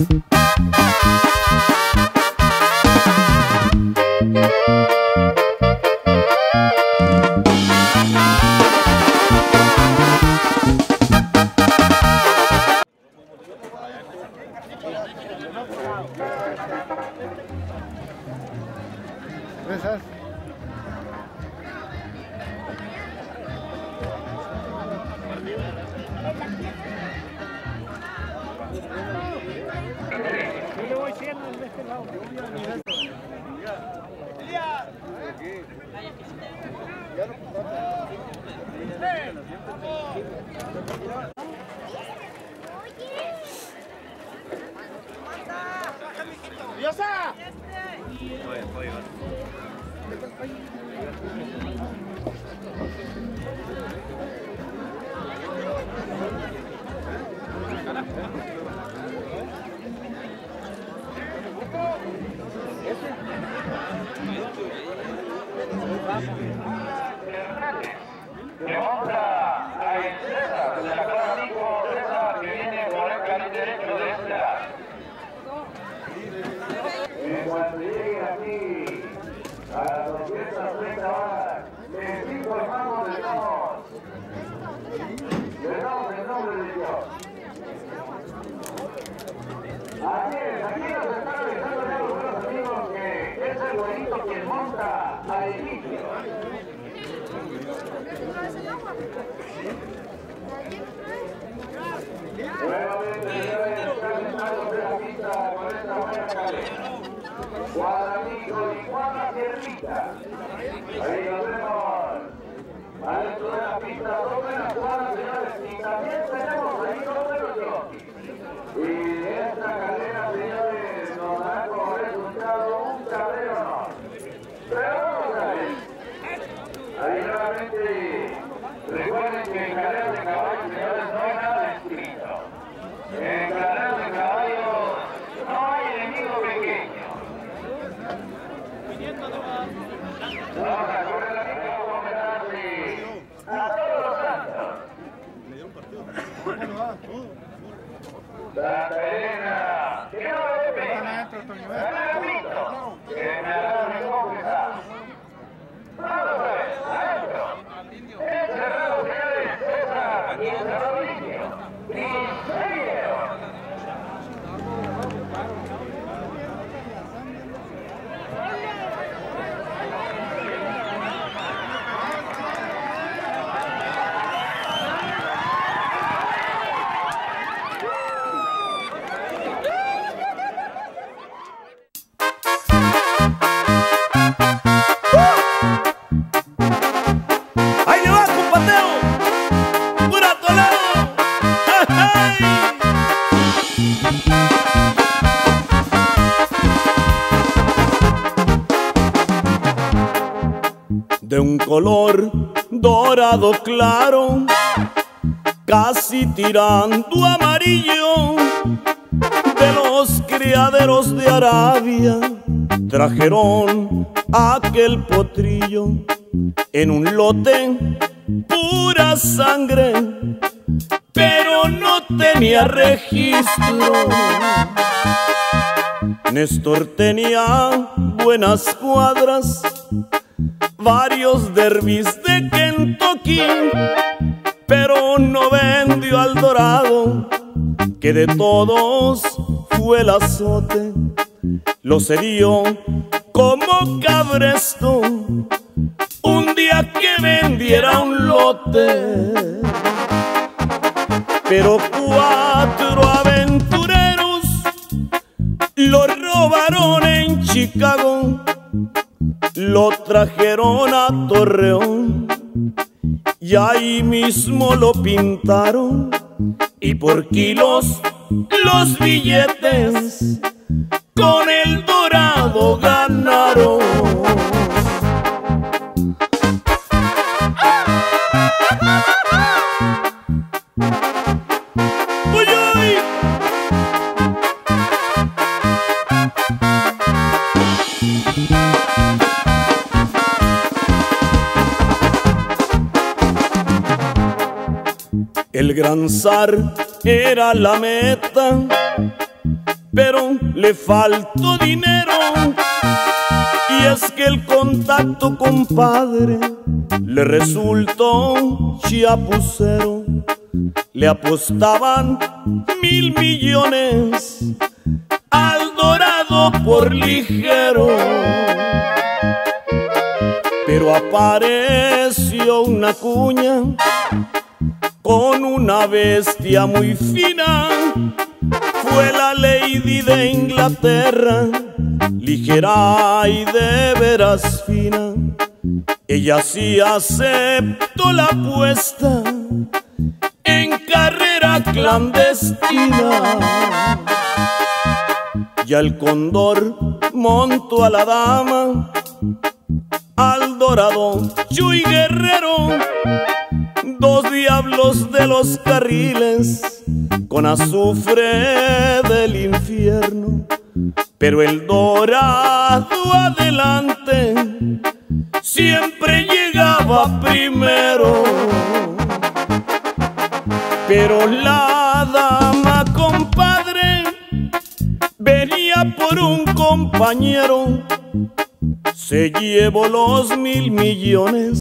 Gracias. Yo le voy siendo de este lado. ¡Diosa! Que monta a el César, de la Clara Amigo César, que viene por el carril derecho de este lado. En cuanto lleguen aquí a las 230 horas, les digo hermanos de Dios. Le damos el nombre de Dios. Aquí nos están avisando ya los buenos amigos que es el bonito quien monta al inicio. Nuevamente debe estar entrando de la pista con esta buena cadena. Guadalito y Juana Tierrita. Ahí nos vemos. Adentro de la pista, dos buenas jugadas, señores. Y también tenemos ahí dos buenos jockeys. Y esta cadena, señores, nos da como resultado un cabrero no. Pero vamos a ver. Ahí nuevamente, recuerden que en carreras de caballos, señores, no hay nada escrito. En carreras de caballos no hay enemigo pequeño. Vamos a correr la pista como homenaje a todos los santos. Santa Elena, que no me pena. Repito, que me agarre confesar. Vamos a ver, adentro. Encerrado, señores, César y encerrado Licio. Y seguidero. De un color dorado claro, casi tirando amarillo, de los criaderos de Arabia, trajeron aquel potrillo en un lote pura sangre, pero no tenía registro. Néstor tenía buenas cuadras, varios derbis de Kentucky, pero no vendió al dorado, que de todos fue el azote. Lo cedió como cabresto un día que vendiera un lote. Pero 4 aventureros lo robaron en Chicago, lo trajeron a Torreón y ahí mismo lo pintaron, y por kilos los billetes con el dorado ganaron. El gran zar era la meta, pero le faltó dinero. Y es que el contacto, compadre, le resultó chiapucero. Le apostaban 1.000 millones al Dorado por ligero. Pero apareció una cuña con una bestia muy fina. Fue la Lady de Inglaterra, ligera y de veras fina. Ella sí aceptó la apuesta en carrera clandestina. Y al Cóndor montó a la dama, al Dorado Chuy Guerrero, dos diablos de los carriles con azufre del infierno. Pero el Dorado adelante siempre llegaba primero. Pero la dama, compadre, venía por un compañero, se llevó los 1.000 millones.